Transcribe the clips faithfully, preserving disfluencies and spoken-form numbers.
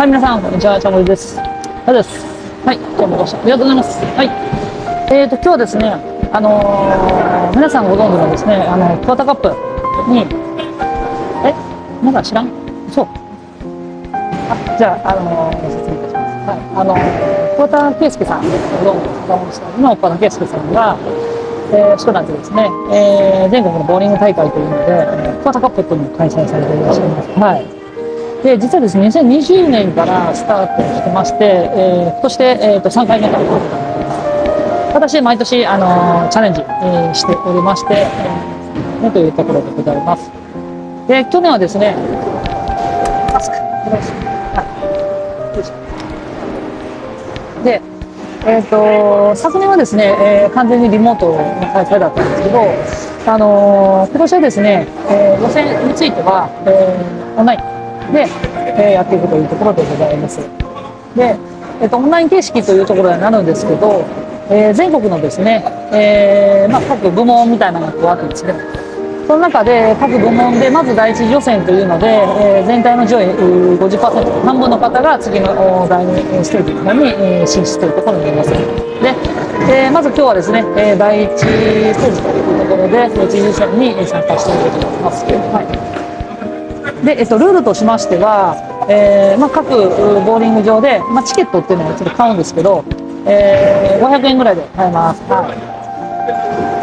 はい、皆さん、こんにちは。チャンネルです。ありがとうございます。はい、今日もご視聴ありがとうございます。はい。えーと、今日はですね、あのー、皆さんご存知のですね、あの、クワタカップに、えまだ知らんそう。あ、じゃあ、あのー、説明いたします。はい。あのー、桑田佳祐さん、ご存知の坂本さんの桑田佳祐さんが、えー、ひと夏ですね、えー、全国のボーリング大会というので、クワタカップというのを開催されていらっしゃいます。はい。で、実はですね、にせんにじゅうねんからスタートしてまして、えー、今年で、えー、とさんかいめということになります。私、毎年、あのー、チャレンジ、えー、しておりまして、えー、ね、というところでございます。で、去年はですね、マスク、はい。で、えー、と昨年はですね、えー、完全にリモートの開催だったんですけど、あのー、今年はですね、えー、予選については、えー、オンラインで、えー、やっていくというところでございます。で、えー、とオンライン形式というところになるんですけど、えー、全国のですね、えーまあ、各部門みたいなのが加わってですね、その中で各部門でまず第一次予選というので、えー、全体の上位 ごじゅっパーセント、半分の方が次の第二ステージの方に、えー、進出というところになります。で、えー、まず今日はですね、えー、第一ステージというところで第一次予選に参加していると思います。はいで、えっと、ルールとしましては、えーまあ、各ボーリング場で、まあ、チケットっていうのをちょっと買うんですけど、えー、ごひゃくえんぐらいで買えます。はい、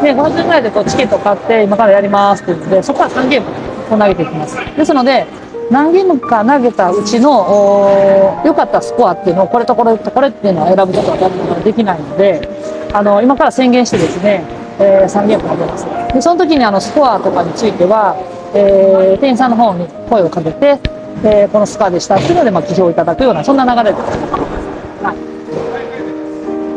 で、ごひゃくえんぐらいでこうチケットを買って、今からやりますって言って、そこからさんゲームを投げていきます。ですので、何ゲームか投げたうちの良かったスコアっていうのを、これとこれとこれっていうのを選ぶことはできないので、あの今から宣言してですね、えー、さんゲーム投げます。で、その時にあのスコアとかについては、えー、店員さんの方に声をかけて、えー、このスコアでしたっていうので、まあ、記評いただくような、そんな流れで、はい、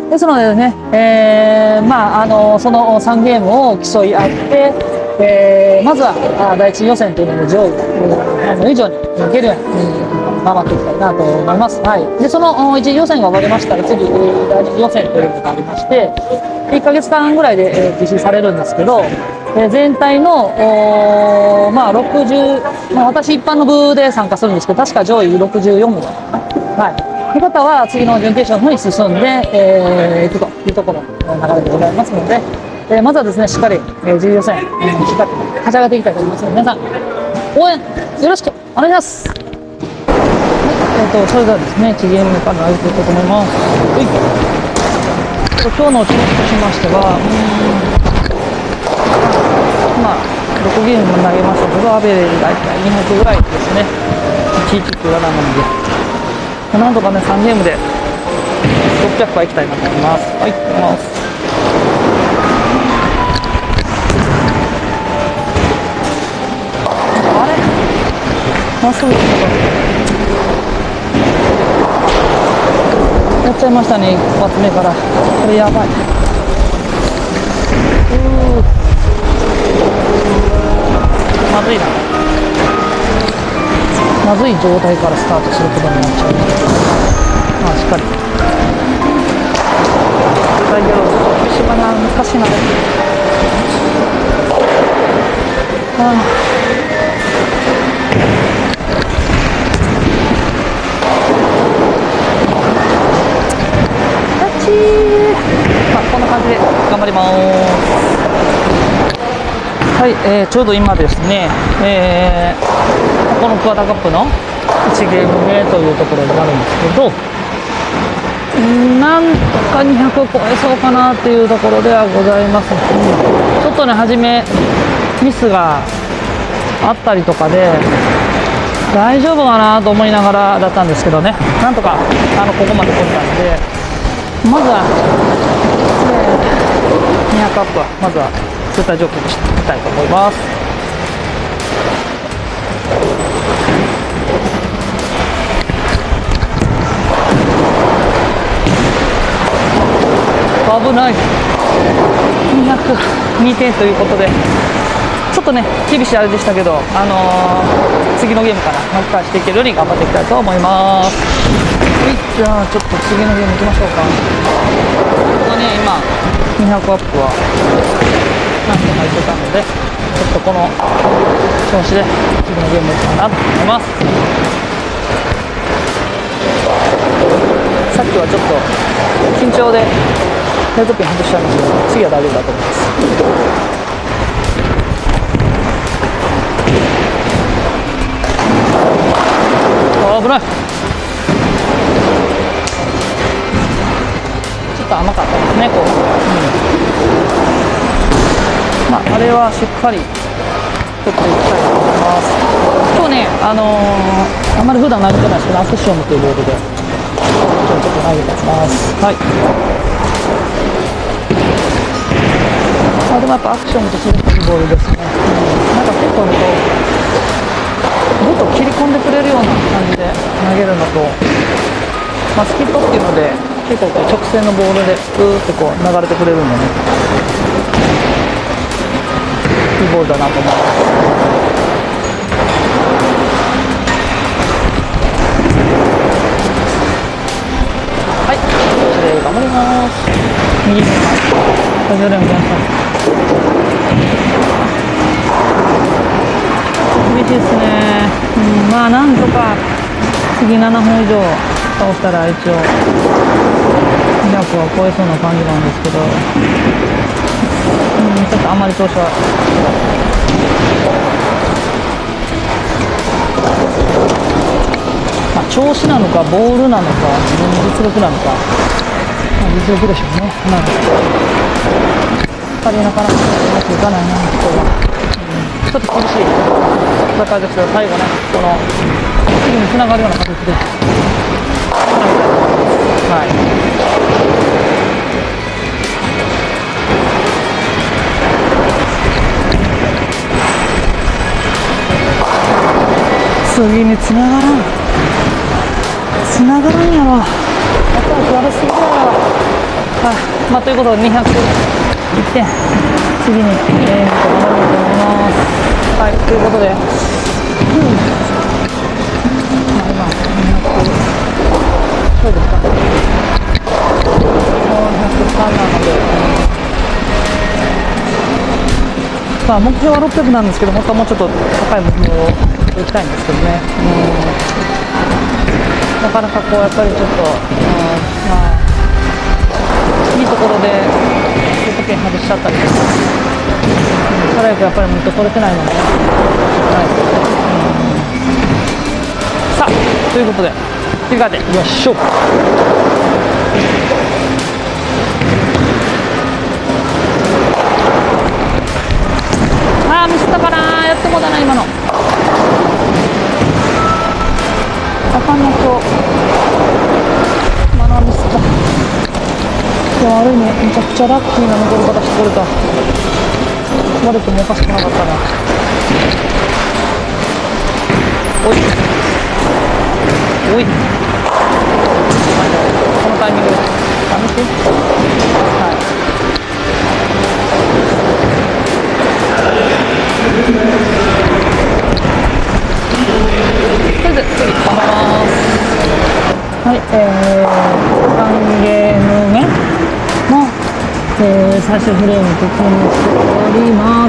ですのでね、えー、まあ、あのそのさんゲームを競い合って、えー、まずは第一予選というので上位の以上にいけるように頑張っていきたいなと思います。はい、でそのいち次予選が終わりましたら、次だいに予選というのがありまして、いっかげつかんぐらいで実施されるんですけど、えー、全体のまあろくじゅう、まあ、私一般の部で参加するんですけど、確か上位ろくじゅうよん名かな、はい、の方は次の準決勝の方に進んで、えー、いくというところの流れでございますので、えー、まずはですね、しっかり、えー、次予選、えー、しっかり勝ち上がっていきたいと思いますので、皆さん応援よろしくお願いします。はい、えー、とそれではですね、いちゲームから投げていこうと思います。はい、今日の気持ちとしましては、まあ、ろくゲーム投げましたけど、アベレージ大体にひゃくぐらいですね。いちいちっていう技なので、なんとかね、さんゲームでろっぴゃくはいきたいなと思います。はい、いきます。あれまっすぐ行ったか。やっちゃいましたね、一発目から。これやばい。うーまずいな。まずい状態からスタートすることになっちゃう。まあしっかりだけど厳しいかな、難しいな。ああまあ、こんな感じで頑張ります。はい、えー、ちょうど今ですね、えー、このクワタカップのいちゲーム目というところになるんですけど、なんとかにひゃく超えそうかなっていうところではございます。ちょっとね、初めミスがあったりとかで大丈夫かなと思いながらだったんですけどね、なんとかあのここまで来れたので、まずは、えー、にひゃくアップはまずは絶対条件にしていきたいと思います。危ない。にひゃくにてんということで、ちょっとね厳しいあれでしたけど、あのー、次のゲームから巻き返していけるように頑張っていきたいと思います。はい、じゃあちょっと次のゲームいきましょうか。ここね、今にひゃくアップはなんと入ってたので、ちょっとこの調子で次のゲームいこうかなと思います。 はちょっと緊張でヘッドピン外しちゃいましたけど、次は大丈夫だと思います。あ、危ない。ちょっと甘かったですね、こう、うん、まあ、あれはしっかり取っていきたいと思います。今日ね、あのー、あんまり普段投げてないですけど、アセッションっていうボールで、今日ちょっと投げてます。はい。あ、でもやっぱアクションとするいいボールですね。うん、なんか結構ね、ぐっと切り込んでくれるような感じで投げるのと、まあ、スキットっていうので、結構こう直線のボールでグーってこう流れてくれるんでね、いいボールだなと思います。はい、これで頑張ります。右にスタジオでも皆さん厳しいですね。うん、まあなんとか次ななほん以上倒したら一応にひゃくは超えそうな感じなんですけど、うん、ちょっとあんまり調子はまあ、調子なのかボールなのか自分の実力なのか、まあ、実力でしょうね。まあ、やっぱりなかなかうまくいかないな、今日は、うん、ちょっと厳しい戦いですけど、最後ね、この次につながるような形ではい、次につながらんつながらんやろ、やっぱり悪すぎだよ。はい、まあということでにひゃくいってん次に、えー、頑張りたいと思います。はい、ということで、うん、まあ今にひゃくそうですか、よんひゃくさんなので、まあ目標はろっぴゃくなんですけど、本当はもうちょっと高い目標をいきたいんですけどね、うん、なかなかこうやっぱりちょっと、うん、まあいいところでヘッドピン外しちゃったりとか、うん、早くやっぱりもっと取れてないので、はい、うん、さあということで切り替えていきましょう。あーミスったかな、やってもだな今の。あかんな今日。まだミスった。今日ある意味めちゃくちゃラッキーな残り方してこれた。悪くもおかしくなかったな。おいおい、このタイミングでやめて。はい、とりあえず次頑張ります。はい、えー、さんゲーム目の、えー、最終フレーム突入しております。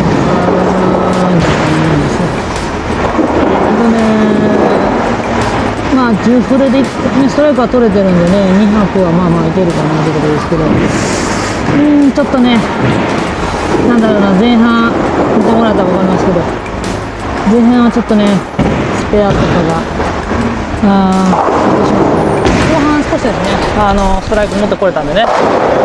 あーね、まあじゅうフレでいっこめストライクは取れてるんでね、にひゃくはまあまあいけるかなということですけど、うーんちょっとね、なんだろうな、前半見てもらったら分かりますけど、前半はちょっとねスペアとかがあ後半少しですね、あのストライク持ってこれたんでね、ラッキー、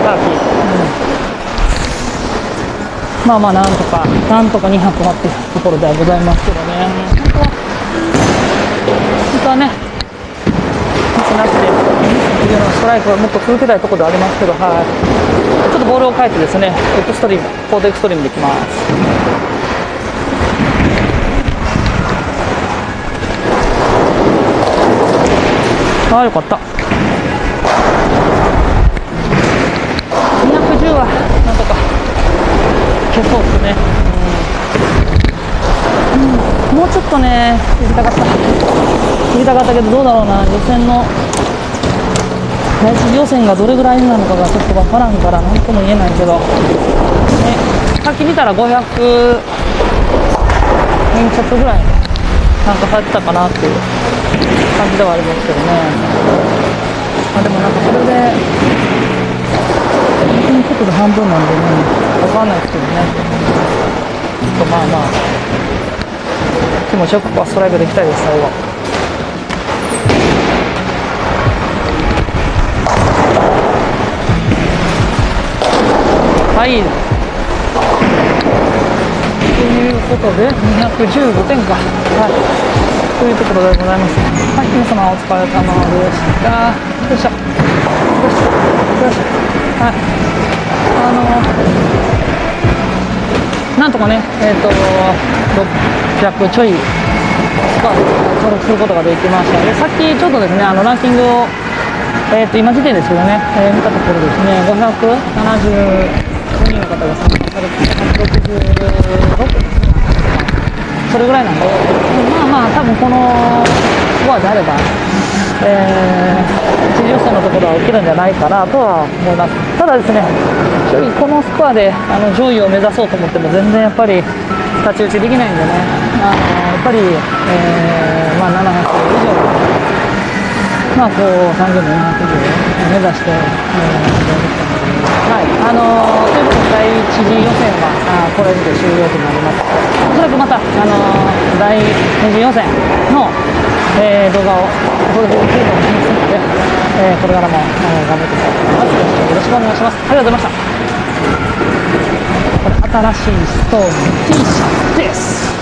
うん、まあまあなんとかなんとかにひゃくはっていうところではございますけどね、本当は本当はねミスなくて次のストライクはもっと続けたいところではありますけど、はい、ちょっとボールを変えてですね、エクストリームコードエクストリームでいきます。ああよかった。にひゃくじゅうはなんとか消そうですね、うん、もうちょっとね行きたかった行きたかったけど、どうだろうな、予選の第一次予選がどれぐらいなのかがちょっとわからんから何とも言えないけど、ね、さっき見たらごひゃくえんちょっとぐらい参加されてたかなっていう感じではありますけどね。 あ、でもなんかそれで、本当に速度半分なんでね、わかんないですけどね。ちょっとまあまあ、気持ちよくファーストライブできたいです、最後。はい。ということで、にひゃくじゅうごてんか。はい。というところでございます。はい、皆様お疲れ様でした。よいしょ。よいしょ。よいしょ。はい。あのー、なんとかね、えっ、ー、と、ろっぴゃくちょいスコア登録することができました。で、さっきちょっとですね、あのランキングを、えっ、ー、と、今時点ですけどね、えー、見たところですね、ごひゃくななじゅうごにんの方が参加されて、ひゃくろくじゅうろくですね。それぐらいなんで、まあまあ、多分このスコアであれば、えー、一次予選のところは受けるんじゃないかなとは思います。ただですね、正直このスコアであの上位を目指そうと思っても全然やっぱり太刀打ちできないんでね、あのやっぱり、えー、まあ、ななひゃく以上、まあこうさんびょうのよんひゃく以上目指して、えーはい、あのー、ということでだいいち次予選はあこれにて終了となります。おそらくまた、あのー、だいに次予選の、えー、動画をお届けできると思いますので、えー、これからも、えー、頑張っていきたいと思います。よろしくお願いします。ありがとうございました。これ新しいストーン T シャツです。